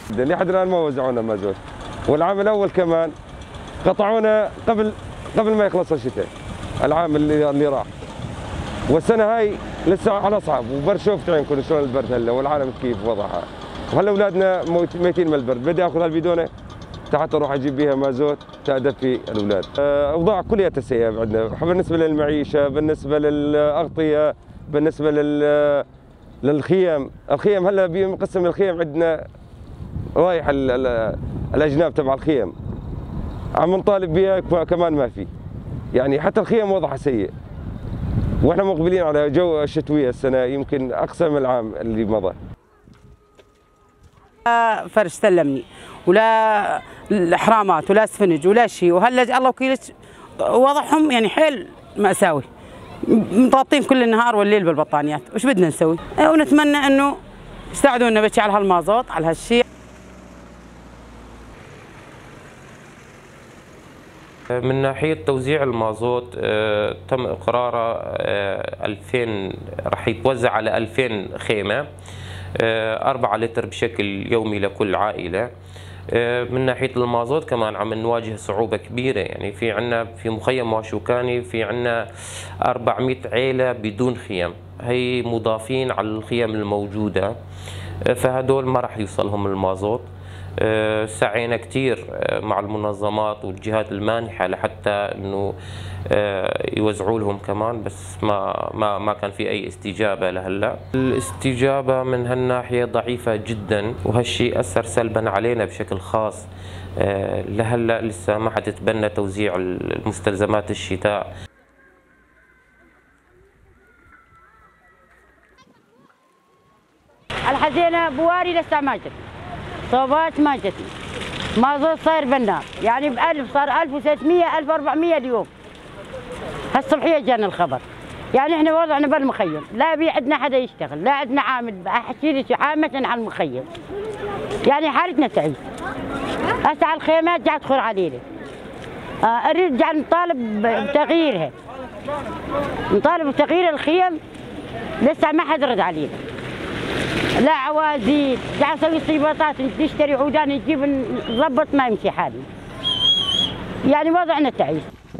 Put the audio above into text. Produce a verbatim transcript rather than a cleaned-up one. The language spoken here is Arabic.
لحد الان ما وزعونا مازوت، والعام الاول كمان قطعونا قبل قبل ما يخلص الشتاء العام اللي اللي راح، والسنه هاي لسه على صعب وبرد. شوفت عينكم شلون البرد هلا والعالم كيف وضعها، وهلا اولادنا ميتين من البرد. بدي اخذ هالبيدونه حتى اروح اجيب بيها مازوت تدفي الاولاد. اوضاع كلها سيئه عندنا بالنسبه للمعيشه، بالنسبه للاغطيه، بالنسبه لل للخيم. الخيم هلا بنقسم الخيم عندنا رايح الاجناب تبع الخيم، عم نطالب بها كمان ما في، يعني حتى الخيم وضعها سيء، واحنا مقبلين على جو الشتويه السنه يمكن اقصى من العام اللي مضى. لا فرش سلمني ولا الاحرامات ولا اسفنج ولا شيء، وهلا الله وكيلك وضعهم يعني حيل مأساوي، متغطين كل النهار والليل بالبطانيات. وش بدنا نسوي؟ ونتمنى انه يساعدونا بس على هالمازوت على هالشيء. من ناحية توزيع المازوت تم إقراره ألفين، راح يتوزع على ألفين خيمة، أربعة لتر بشكل يومي لكل عائلة. من ناحية المازوت كمان عم نواجه صعوبة كبيرة، يعني في عنا في مخيم واشوكاني في عنا أربعمئة عيلة بدون خيم، هي مضافين على الخيم الموجودة، فهدول ما راح يوصلهم المازوت. سعينا كثير مع المنظمات والجهات المانحة لحتى انه يوزعوا لهم كمان، بس ما ما ما كان في اي استجابة لهلا. الاستجابة من هالناحية ضعيفة جدا، وهالشيء اثر سلبا علينا بشكل خاص. لهلا لسه ما حتتبنى توزيع المستلزمات الشتاء. الحزينة بواري لسه ما جت، صوبات ما جتني، مازوت صاير بالنار، يعني بألف صار ألف وستمئة ألف وأربعمئة اليوم. هالصبحية جانا الخبر، يعني احنا وضعنا بالمخيم، لا بي عندنا حدا يشتغل، لا عندنا عامل، احكي لك عامة على المخيم، يعني حالتنا تعيس. هسه على الخيمات قاعد تخر علينا، آه اريد قاعد نطالب بتغييرها، نطالب بتغيير الخيم، لسه ما حد رد علينا. لا عوازيل، قاعد نسوي صيبطات، نشتري عودان نجيب نضبط ما يمشي حالي، يعني وضعنا تعيس.